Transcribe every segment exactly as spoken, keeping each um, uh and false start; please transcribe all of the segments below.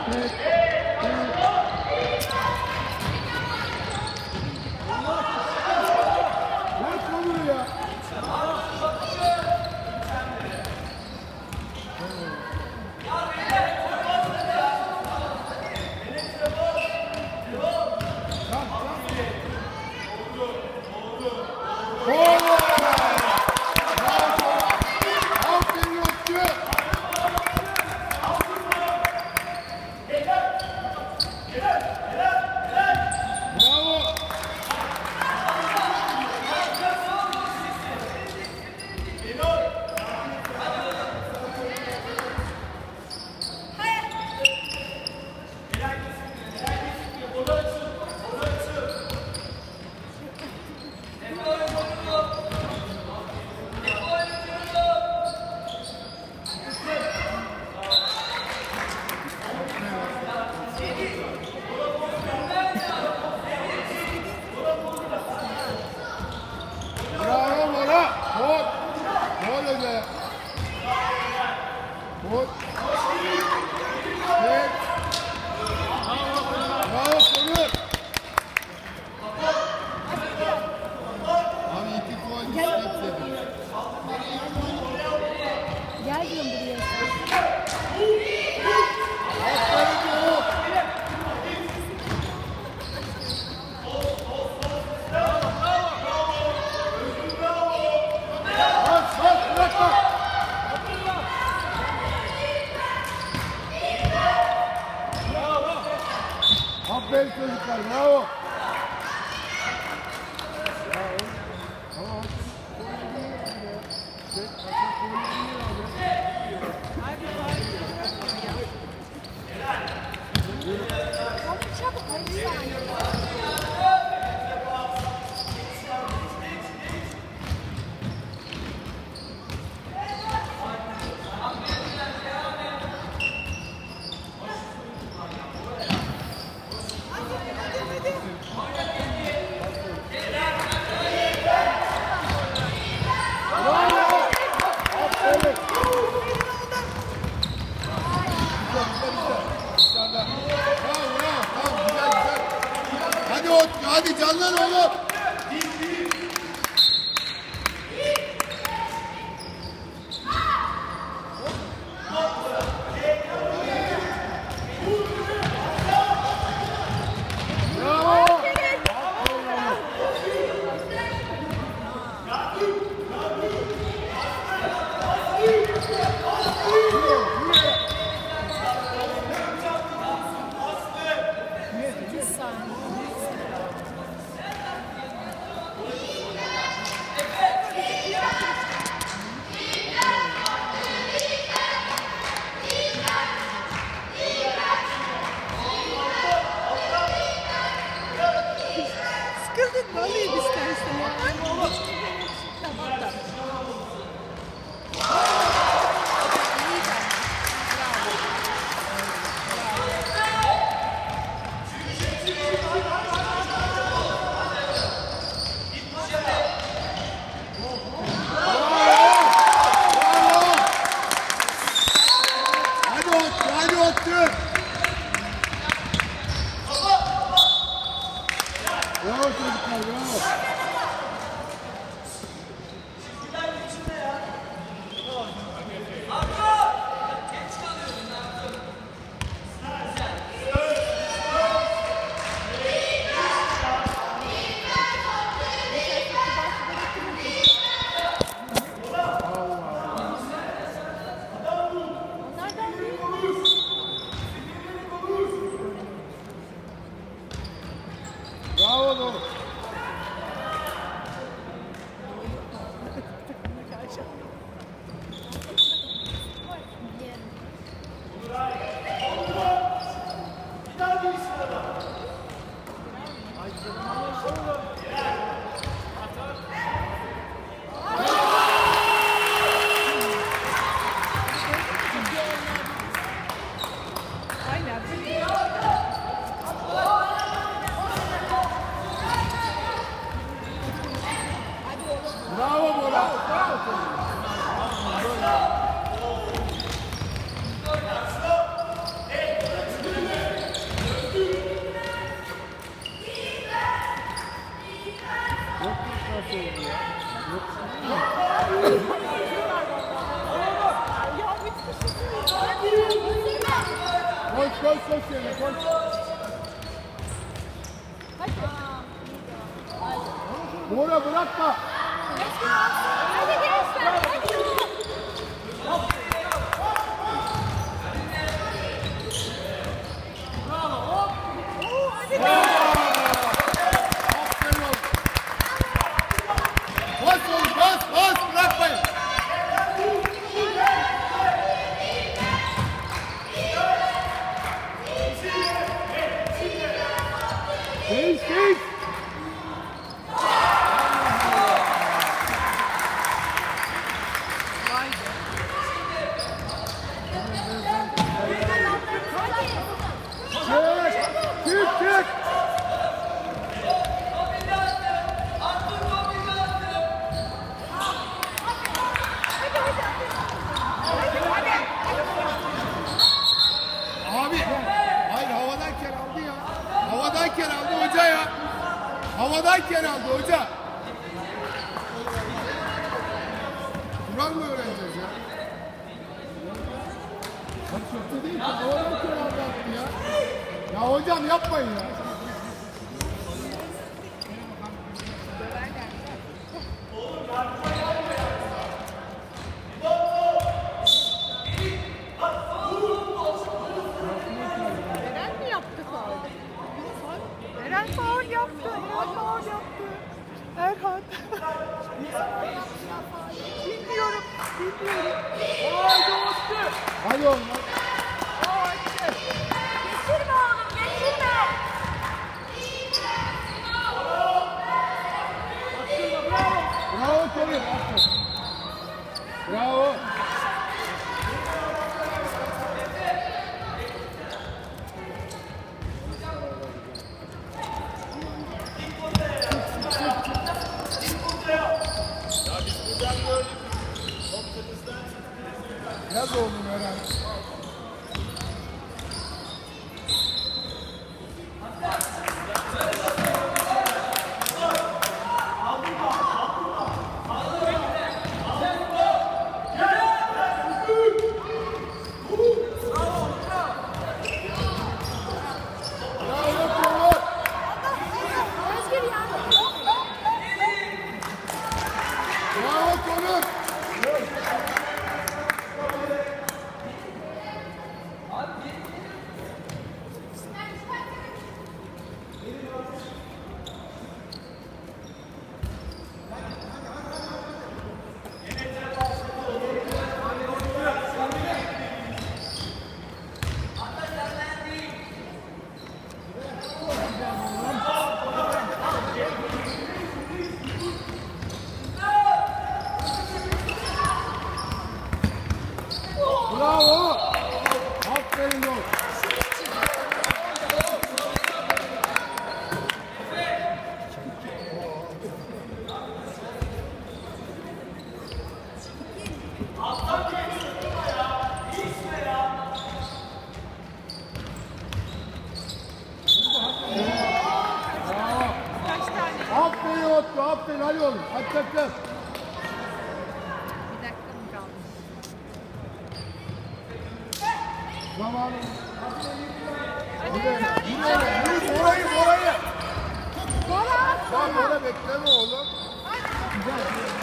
Aferin çocuklar, bravo. Hadi canlan oğlum. Bravo çocuklar, bravo. Bravo oğlum. koş koş yerine koş. Bora bırakma. Hadi gençler, hadi. Oo, hadi be. Aferin oğlum. Bas oğlum bas bas bırakmayın. Değiş değiş. Çık çık çık. Abi, hayır havadayken aldı ya. Havadayken aldı hoca ya. Havadayken aldı hoca. Kural mı öğreneceğiz ya? Bak kötü değil ki havadayken aldı attı ya. Ya hocam yapmayın ya. Eren mi yaptı faul? Eren faul yaptı. Eren faul yaptı. Erhan. Bilmiyorum. Bilmiyorum. Haydi Osman. Hadi oğlum. Geçirme oğlum, geçirme. Bravo Tony. Bravo. Yaz oğlum Eren. Özgür ya. Bravo Tony. Bravo. Aferin oğlum. Kaç tane? Aferin Otto, aferin hadi oğlum. Hadi takım. Bir dakika mı kaldı? Zamanı. Hadi Yürü, Eren. yürü, yürü, orayı, orayı. Bola. Lan böyle bekleme oğlum. Güzel.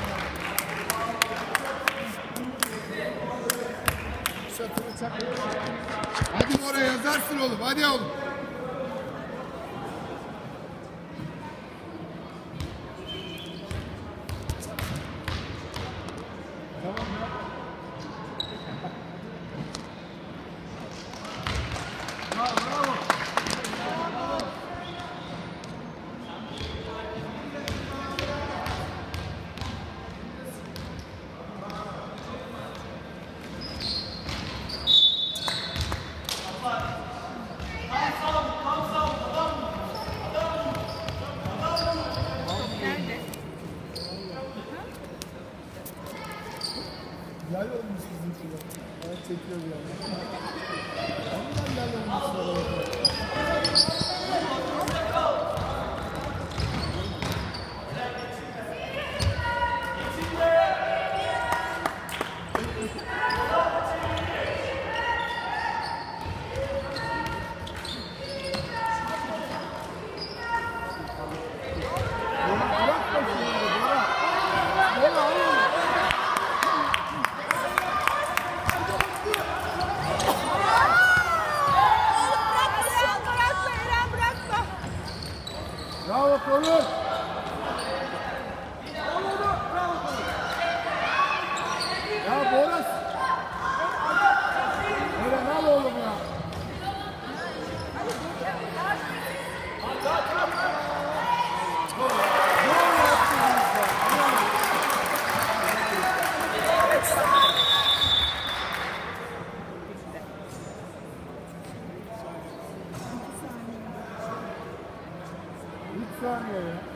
Şatını çak. Hadi oraya yazarsın oğlum, hadi oğlum. Tamam ya. Bravo, bravo. Nerede? Yay olmuş bizimkiler. Ben çekiyorum yani. Ondan yay olmuşlar. korun. Ya Boris. Eren al oğlum ya. üç saniye ya.